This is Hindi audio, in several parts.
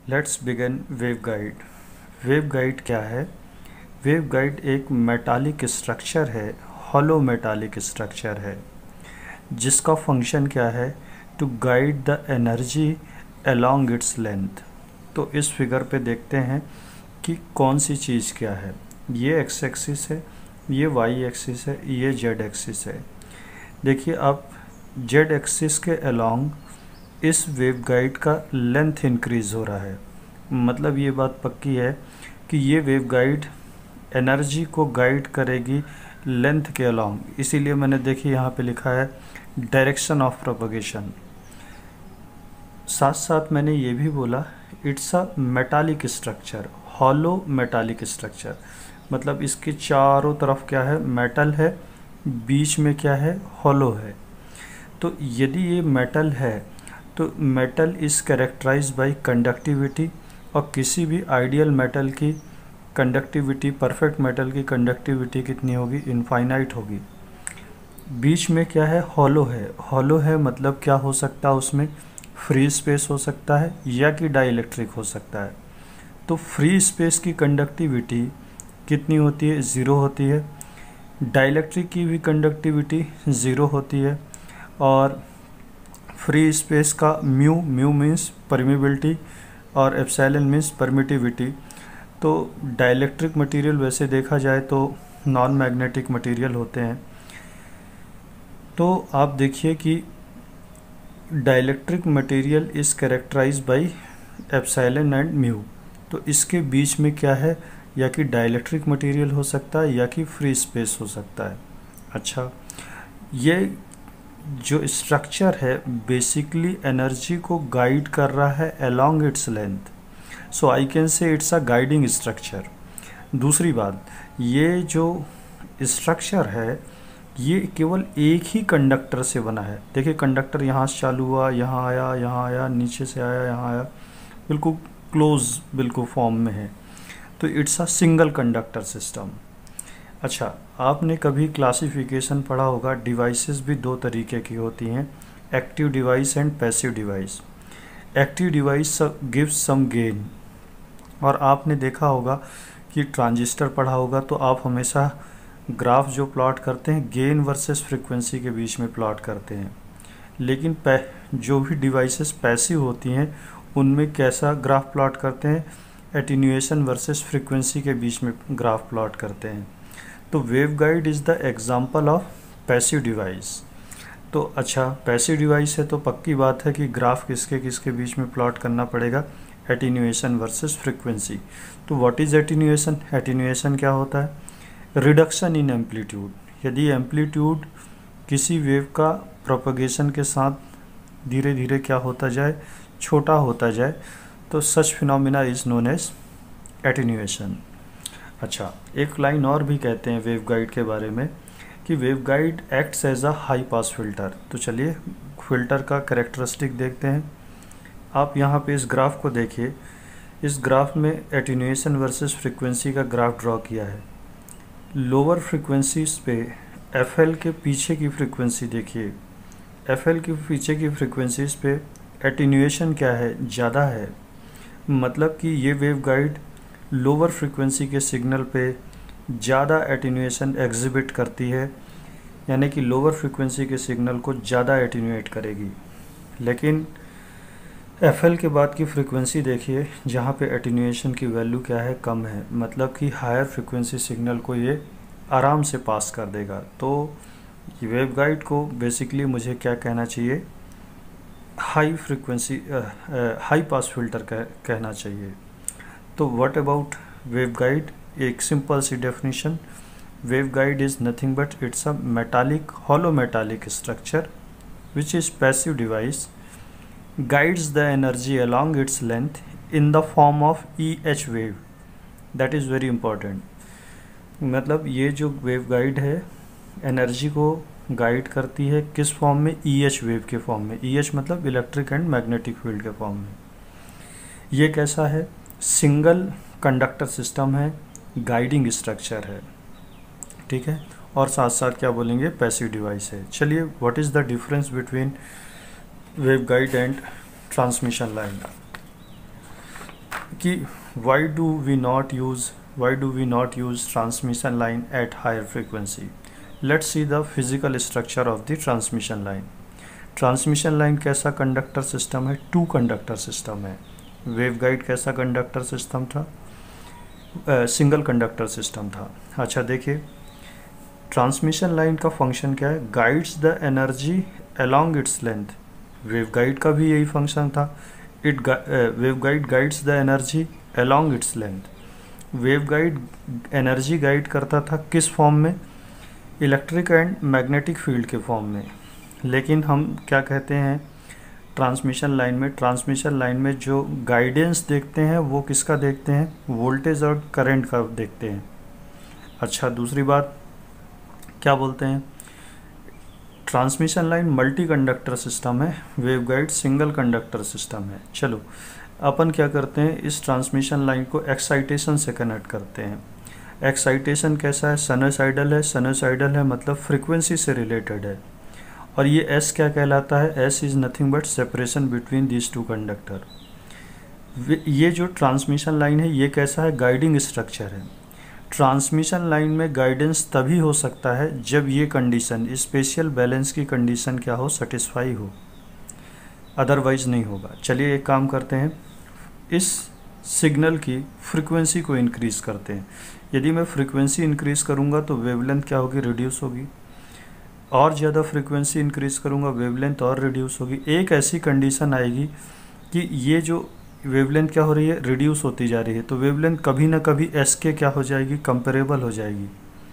Let's begin waveguide. वेवगाइड क्या है? वेवगाइड एक मेटालिक स्ट्रक्चर है, हॉलो मेटालिक स्ट्रक्चर है, जिसका फंक्शन क्या है? To guide the energy along its length. तो इस फिगर पे देखते हैं कि कौन सी चीज़ क्या है। ये एक्स एक्सिस है, ये वाई एक्सिस है, ये जेड एक्सिस है। देखिए अब जेड एक्सिस के अलोंग इस वेवगाइड का लेंथ इंक्रीज़ हो रहा है। मतलब ये बात पक्की है कि ये वेवगाइड एनर्जी को गाइड करेगी लेंथ के अलोंग। इसीलिए मैंने देखिए यहाँ पे लिखा है डायरेक्शन ऑफ प्रोपगेशन। साथ साथ मैंने ये भी बोला it's a metallic structure, hollow metallic structure. मतलब इसके चारों तरफ क्या है? मेटल है, बीच में क्या है? हॉलो है। तो यदि ये मेटल है तो metal is characterized by conductivity, और किसी भी आइडियल मेटल की कंडक्टिविटी, परफेक्ट मेटल की कंडक्टिविटी कितनी होगी? इनफाइनाइट होगी। बीच में क्या है? हॉलो है। हॉलो है मतलब क्या हो सकता है उसमें? फ्री स्पेस हो सकता है या कि डाइइलेक्ट्रिक हो सकता है। तो फ्री स्पेस की कंडक्टिविटी कितनी होती है? ज़ीरो होती है। डाइइलेक्ट्रिक की भी कंडक्टिविटी ज़ीरो होती है। और फ्री स्पेस का म्यू मीन्स परमिबिलिटी और एप्सिलॉन मीन्स परमिटिविटी। तो डाइइलेक्ट्रिक मटेरियल वैसे देखा जाए तो नॉन मैग्नेटिक मटेरियल होते हैं। तो आप देखिए कि dielectric material is characterized by epsilon and mu. तो इसके बीच में क्या है? या कि डाइइलेक्ट्रिक मटेरियल हो सकता है या कि फ्री स्पेस हो सकता है। अच्छा, ये जो स्ट्रक्चर है बेसिकली एनर्जी को गाइड कर रहा है along its length. So I can say it's a guiding structure. दूसरी बात, ये जो स्ट्रक्चर है ये केवल एक ही कंडक्टर से बना है। देखिए कंडक्टर यहाँ से चालू हुआ, यहाँ आया, नीचे से आया, यहाँ आया, बिल्कुल क्लोज बिल्कुल फॉर्म में है। तो it's a single conductor system. अच्छा, आपने कभी क्लासिफिकेशन पढ़ा होगा, डिवाइसेस भी दो तरीके की होती हैं, active device and passive device. Active device gives some gain. और आपने देखा होगा कि ट्रांजिस्टर पढ़ा होगा तो आप हमेशा ग्राफ जो प्लॉट करते हैं गेन वर्सेस फ्रीक्वेंसी के बीच में प्लॉट करते हैं। लेकिन जो भी डिवाइसेस पैसिव होती हैं उनमें कैसा ग्राफ प्लॉट करते हैं? एटीन्यूएशन वर्सेस फ्रीक्वेंसी के बीच में ग्राफ प्लॉट करते हैं। तो waveguide is the example of passive device. तो अच्छा, पैसिव डिवाइस है तो पक्की बात है कि ग्राफ किसके किसके बीच में प्लॉट करना पड़ेगा? Attenuation versus frequency. तो व्हाट इज़ एटीन्यूएशन? एटीन्यूएशन क्या होता है? Reduction in amplitude. यदि एम्पलीट्यूड किसी वेव का प्रोपगेशन के साथ धीरे धीरे क्या होता जाए? छोटा होता जाए, तो such phenomena is known as attenuation. अच्छा, एक लाइन और भी कहते हैं वेवगाइड के बारे में कि waveguide acts as a high pass filter. तो चलिए फिल्टर का कैरेक्टरिस्टिक देखते हैं। आप यहाँ पे इस ग्राफ को देखिए। इस ग्राफ में एटीन्यूएशन वर्सेस फ्रीक्वेंसी का ग्राफ ड्रॉ किया है। लोअर फ्रीक्वेंसीज पे एफएल के पीछे की फ्रीक्वेंसी देखिए। एफएल के पीछे की फ्रीक्वेंसीज पे एटीन्यूएशन क्या है? ज़्यादा है। मतलब कि ये वेवगाइड लोअर फ्रीक्वेंसी के सिग्नल पे ज़्यादा एटीन्यूएशन एग्जिबिट करती है, यानी कि लोअर फ्रीक्वेंसी के सिग्नल को ज़्यादा एटीन्यूएट करेगी। लेकिन एफएल के बाद की फ्रीक्वेंसी देखिए जहाँ पे एटीन्यूएशन की वैल्यू क्या है? कम है। मतलब कि हायर फ्रीक्वेंसी सिग्नल को ये आराम से पास कर देगा। तो वेवगाइड को बेसिकली मुझे क्या कहना चाहिए? High frequency high pass filter कहना चाहिए। तो व्हाट अबाउट वेवगाइड? एक सिंपल सी definition, waveguide is nothing but it's a metallic, hollow metallic structure which is passive device, guides the energy along its length in the form of EH wave. That is very important. मतलब ये जो वेवगाइड है एनर्जी को गाइड करती है किस फॉर्म में? EH वेव के फॉर्म में। EH मतलब इलेक्ट्रिक एंड मैग्नेटिक फील्ड के फॉर्म में। ये कैसा है? सिंगल कंडक्टर सिस्टम है, गाइडिंग स्ट्रक्चर है, ठीक है। और साथ साथ क्या बोलेंगे? पैसिव डिवाइस है। चलिए, what is the difference between waveguide and transmission line? कि why do we not use transmission line at higher frequency. Let's see the physical structure of the transmission line. Transmission line कैसा कंडक्टर सिस्टम है? टू कंडक्टर सिस्टम है। वेवगाइड कैसा कंडक्टर सिस्टम था? सिंगल कंडक्टर सिस्टम था। अच्छा देखिए, ट्रांसमिशन लाइन का फंक्शन क्या है? Guides the energy along its length. Waveguide का भी यही फंक्शन था। Waveguide guides the energy along its length. Waveguide energy guide करता था किस फॉर्म में? इलेक्ट्रिक एंड मैग्नेटिक फील्ड के फॉर्म में। लेकिन हम क्या कहते हैं ट्रांसमिशन लाइन में जो गाइडेंस देखते हैं वो किसका देखते हैं? वोल्टेज और करंट का देखते हैं। अच्छा दूसरी बात क्या बोलते हैं? Transmission line multi conductor system है, वेवगाइड सिंगल कंडक्टर सिस्टम है। चलो अपन क्या करते हैं, इस ट्रांसमिशन लाइन को एक्साइटेशन से कनेक्ट करते हैं। एक्साइटेशन कैसा है? साइनोसाइडल है मतलब फ्रीक्वेंसी से रिलेटेड है। और ये एस क्या कहलाता है? S is nothing but separation between these two conductor. ये जो ट्रांसमिशन लाइन है ये कैसा है? गाइडिंग स्ट्रक्चर है। ट्रांसमिशन लाइन में गाइडेंस तभी हो सकता है जब ये कंडीशन स्पेशियल बैलेंस की कंडीशन क्या हो? सेटिस्फाई हो, अदरवाइज नहीं होगा। चलिए एक काम करते हैं, इस सिग्नल की फ्रीक्वेंसी को इंक्रीज़ करते हैं। यदि मैं फ्रीक्वेंसी इंक्रीज़ करूँगा तो वेवलेंथ क्या होगी? रिड्यूस होगी। और ज़्यादा फ्रीक्वेंसी इंक्रीज़ करूँगा वेवलेंथ और रिड्यूस होगी। एक ऐसी कंडीशन आएगी कि ये जो वेवलेंथ क्या हो रही है? रिड्यूस होती जा रही है, तो वेवलेंथ कभी ना कभी एस के क्या हो जाएगी? कंपेरेबल हो जाएगी।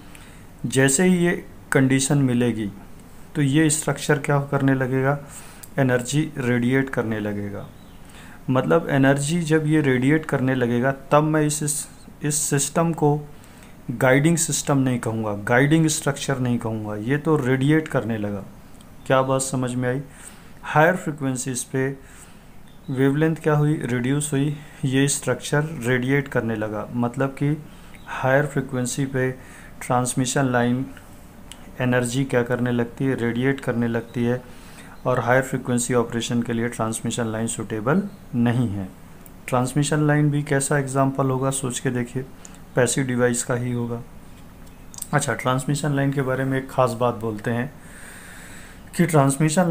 जैसे ही ये कंडीशन मिलेगी तो ये स्ट्रक्चर क्या करने लगेगा? एनर्जी रेडिएट करने लगेगा। मतलब एनर्जी जब ये रेडिएट करने लगेगा तब मैं इस सिस्टम को गाइडिंग सिस्टम नहीं कहूँगा, गाइडिंग स्ट्रक्चर नहीं कहूँगा, ये तो रेडिएट करने लगा। क्या बात समझ में आई? हायर फ्रिक्वेंसीज पे वेवलेंथ क्या हुई? रिड्यूस हुई, ये स्ट्रक्चर रेडिएट करने लगा। मतलब कि हायर फ्रिक्वेंसी पे ट्रांसमिशन लाइन एनर्जी क्या करने लगती है? रेडिएट करने लगती है। और हायर फ्रिक्वेंसी ऑपरेशन के लिए ट्रांसमिशन लाइन सूटेबल नहीं है। ट्रांसमिशन लाइन भी कैसा एग्जाम्पल होगा? सोच के देखिए, पैसिव डिवाइस का ही होगा। अच्छा, ट्रांसमिशन लाइन के बारे में एक ख़ास बात बोलते हैं कि transmission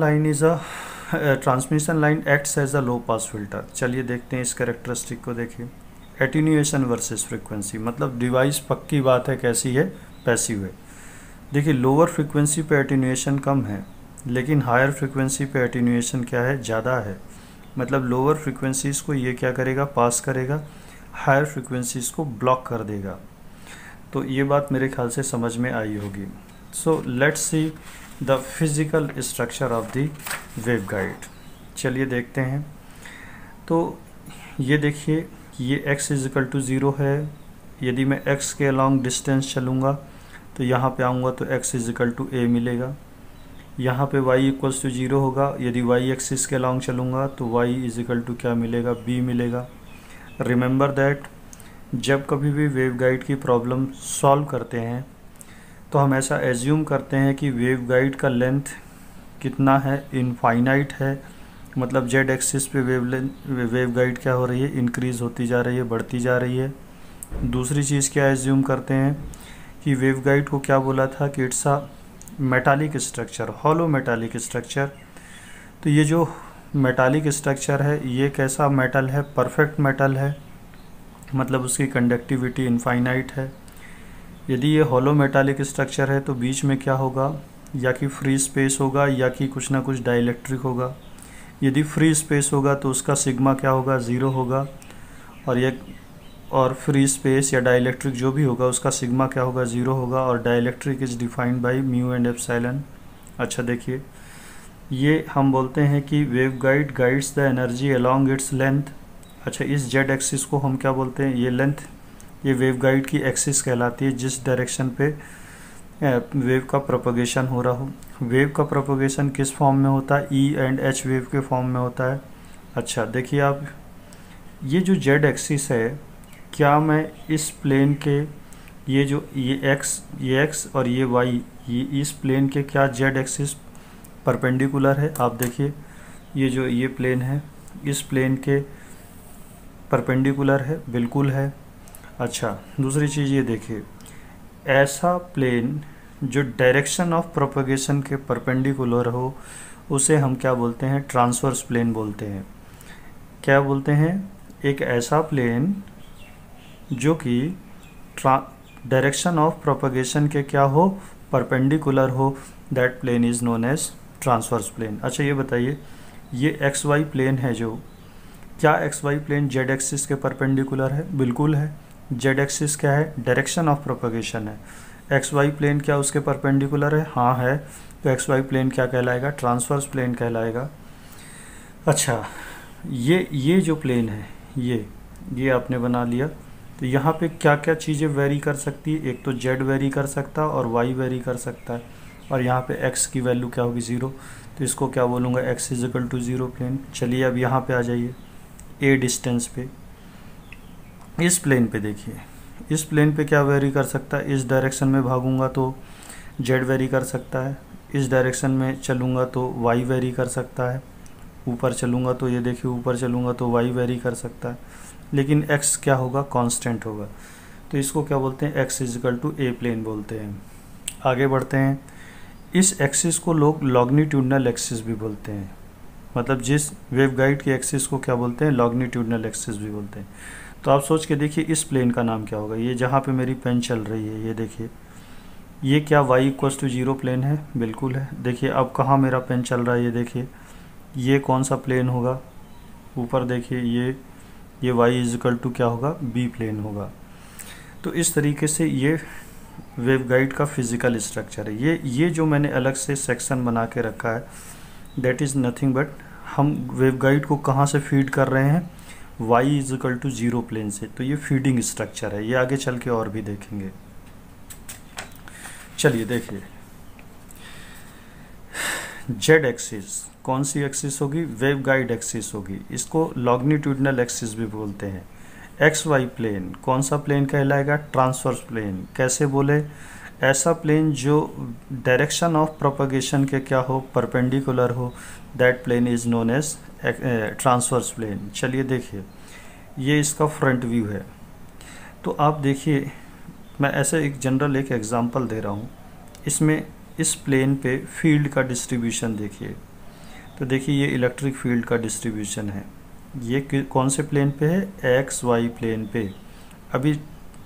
line acts as a low pass filter. चलिए देखते हैं इस कैरेक्टरिस्टिक को। देखिए, एटीन्यूएशन वर्सेस फ्रीक्वेंसी, मतलब डिवाइस पक्की बात है कैसी है? पैसिव है। देखिए, लोअर फ्रीक्वेंसी पे एटीन्यूएशन कम है, लेकिन हायर फ्रीक्वेंसी पे एटीन्यूएशन क्या है? ज़्यादा है। मतलब लोअर फ्रीक्वेंसीज़ को ये क्या करेगा? पास करेगा, हायर फ्रीक्वेंसीज़ को ब्लॉक कर देगा। तो ये बात मेरे ख्याल से समझ में आई होगी। So let's see the physical structure of the waveguide. चलिए देखते हैं। तो ये देखिए, ये x इज़िकल टू 0 है। यदि मैं x के अलॉन्ग डिस्टेंस चलूँगा तो यहाँ पे आऊँगा तो x इज़िकल टू a मिलेगा। यहाँ पे y इक्वल्स टू 0 होगा। यदि y एक्सिस के अलॉन्ग चलूँगा तो y इज़िकल टू क्या मिलेगा? b मिलेगा। रिमेंबर दैट जब कभी भी वेवगाइड की प्रॉब्लम सॉल्व करते हैं तो हम ऐसा एज्यूम करते हैं कि वेवगाइड का लेंथ कितना है? इनफाइनाइट है। मतलब जेड एक्सिस पे वेवगाइड क्या हो रही है? इंक्रीज़ होती जा रही है, बढ़ती जा रही है। दूसरी चीज़ क्या एज्यूम करते हैं कि वेवगाइड को क्या बोला था कि it's a metallic structure, hollow metallic structure. तो ये जो मेटालिक स्ट्रक्चर है ये कैसा मेटल है? परफेक्ट मेटल है, मतलब उसकी कंडक्टिविटी इनफाइनाइट है। यदि ये हॉलो मेटालिक स्ट्रक्चर है तो बीच में क्या होगा? या कि फ्री स्पेस होगा या कि कुछ ना कुछ डाइलेक्ट्रिक होगा। यदि फ्री स्पेस होगा तो उसका सिग्मा क्या होगा? 0 होगा। और फ्री स्पेस या डाइलेक्ट्रिक जो भी होगा उसका सिग्मा क्या होगा? 0 होगा। और dielectric is defined by mu and epsilon. अच्छा देखिए, ये हम बोलते हैं कि waveguide guides the energy along its length. अच्छा, इस जेड एक्सिस को हम क्या बोलते हैं? ये लेंथ, ये वेवगाइड की एक्सिस कहलाती है जिस डायरेक्शन पे वेव का प्रोपगेशन हो रहा हो। वेव का प्रोपगेशन किस फॉर्म में होता है? ई एंड एच वेव के फॉर्म में होता है। अच्छा देखिए आप, ये जो जेड एक्सिस है, क्या मैं इस प्लेन के ये एक्स और ये वाई, ये इस प्लेन के क्या जेड एक्सिस परपेंडिकुलर है? आप देखिए, ये जो ये प्लेन है, इस प्लेन के परपेंडिकुलर है, बिल्कुल है। अच्छा, दूसरी चीज़ ये देखिए, ऐसा प्लेन जो डायरेक्शन ऑफ प्रोपगेशन के परपेंडिकुलर हो उसे हम क्या बोलते हैं? ट्रांसवर्स प्लेन बोलते हैं। क्या बोलते हैं? एक ऐसा प्लेन जो कि डायरेक्शन ऑफ प्रोपगेशन के क्या हो? परपेंडिकुलर हो, that plane is known as transverse plane. अच्छा, ये बताइए, ये एक्स वाई प्लेन है जो, क्या X Y plane Z axis के परपेंडिकुलर है? बिल्कुल है। जेड एक्सिस क्या है? डायरेक्शन ऑफ प्रोपगेशन है। एक्स वाई प्लेन क्या उसके परपेंडिकुलर है? हाँ है। तो एक्स वाई प्लेन क्या कहलाएगा? ट्रांसवर्स प्लेन कहलाएगा। अच्छा, ये जो प्लेन है, ये आपने बना लिया। तो यहाँ पे क्या क्या चीज़ें वेरी कर सकती है? एक तो जेड वेरी कर सकता है और वाई वेरी कर सकता है, और यहाँ पे एक्स की वैल्यू क्या होगी? 0। तो इसको क्या बोलूँगा? X is equal to 0 plane. चलिए अब यहाँ पे आ जाइए, ए डिस्टेंस पे, इस प्लेन पे देखिए, इस प्लेन पे क्या वेरी कर सकता है? इस डायरेक्शन में भागूंगा तो जेड वेरी कर सकता है, इस डायरेक्शन में चलूँगा तो वाई वेरी कर सकता है, ऊपर चलूँगा तो ये देखिए ऊपर चलूँगा तो वाई वेरी कर सकता है, लेकिन एक्स क्या होगा? कांस्टेंट होगा। तो इसको क्या बोलते हैं? X is equal to A plane बोलते हैं। आगे बढ़ते हैं, इस एक्सिस को लोग लॉन्गिट्यूडिनल एक्सिस भी बोलते हैं, मतलब जिस वेवगाइड के एक्सिस को क्या बोलते हैं? लॉन्गिट्यूडिनल एक्सिस भी बोलते हैं। तो आप सोच के देखिए इस प्लेन का नाम क्या होगा? ये जहाँ पे मेरी पेन चल रही है, ये देखिए, ये क्या y इक्वल्स टू 0 प्लेन है? बिल्कुल है। देखिए अब कहाँ मेरा पेन चल रहा है, ये देखिए, ये कौन सा प्लेन होगा? ऊपर देखिए, ये y इजिकल टू क्या होगा? b प्लेन होगा। तो इस तरीके से ये वेवगाइड का फिजिकल स्ट्रक्चर है। ये जो मैंने अलग से सेक्शन बना के रखा है, दैट इज़ नथिंग बट, हम वेवगाइड को कहाँ से फीड कर रहे हैं? y इजिकल टू 0 प्लेन से। तो ये फीडिंग स्ट्रक्चर है, ये आगे चल के और भी देखेंगे। चलिए देखिए, जेड एक्सिस कौन सी एक्सिस होगी? वेवगाइड एक्सिस होगी। इसको लॉन्गिट्यूडिनल एक्सिस भी बोलते हैं। एक्स वाई प्लेन कौन सा प्लेन कहलाएगा? Transverse plane. कैसे बोले? ऐसा प्लेन जो डायरेक्शन ऑफ प्रोपगेशन के क्या हो? परपेंडिकुलर हो, that plane is known as transverse plane. चलिए देखिए, ये इसका फ्रंट व्यू है। तो आप देखिए, मैं ऐसे एक जनरल एक एग्जांपल दे रहा हूँ। इसमें इस प्लेन पे फील्ड का डिस्ट्रीब्यूशन देखिए। तो देखिए ये इलेक्ट्रिक फील्ड का डिस्ट्रीब्यूशन है। ये कौन से प्लेन पे है? एक्स वाई प्लेन पे। अभी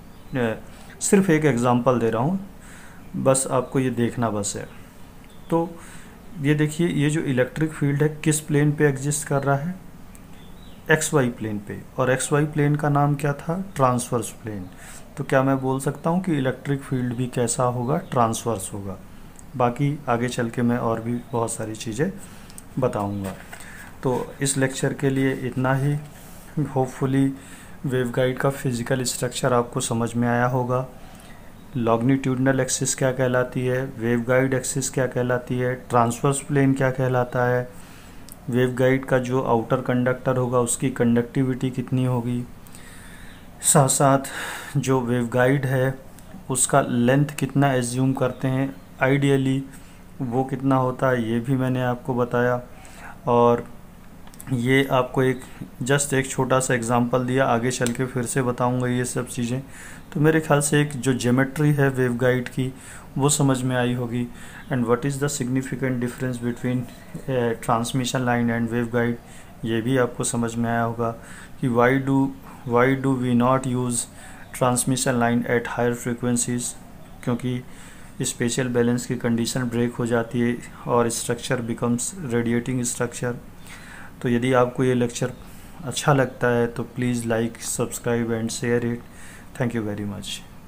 सिर्फ एक एग्जांपल दे रहा हूँ, बस आपको ये देखना बस है। तो ये देखिए, ये जो इलेक्ट्रिक फील्ड है किस प्लेन पे एग्जिस्ट कर रहा है? एक्स वाई प्लेन पे। और एक्स वाई प्लेन का नाम क्या था? Transverse plane. तो क्या मैं बोल सकता हूँ कि इलेक्ट्रिक फील्ड भी कैसा होगा? ट्रांसवर्स होगा। बाकी आगे चल के मैं और भी बहुत सारी चीज़ें बताऊंगा। तो इस लेक्चर के लिए इतना ही। होपफुली वेवगाइड का फिज़िकल स्ट्रक्चर आपको समझ में आया होगा। लॉन्गिट्यूडिनल एक्सिस क्या कहलाती है, वेवगाइड एक्सिस क्या कहलाती है, ट्रांसवर्स प्लेन क्या कहलाता है, वेवगाइड का जो आउटर कंडक्टर होगा उसकी कंडक्टिविटी कितनी होगी, साथ साथ जो वेवगाइड है उसका लेंथ कितना एज्यूम करते हैं आइडियली, वो कितना होता है, ये भी मैंने आपको बताया। और ये आपको जस्ट एक छोटा सा एग्जांपल दिया, आगे चल के फिर से बताऊंगा ये सब चीज़ें। तो मेरे ख्याल से एक जो ज्योमेट्री है वेवगाइड की वो समझ में आई होगी। And what is the significant difference between transmission line and waveguide, ये भी आपको समझ में आया होगा कि why do we not use transmission line at higher frequencies, क्योंकि स्पेशल बैलेंस की कंडीशन ब्रेक हो जाती है और स्ट्रक्चर बिकम्स रेडिएटिंग स्ट्रक्चर। तो यदि आपको ये लेक्चर अच्छा लगता है तो please like, subscribe and share it. Thank you very much.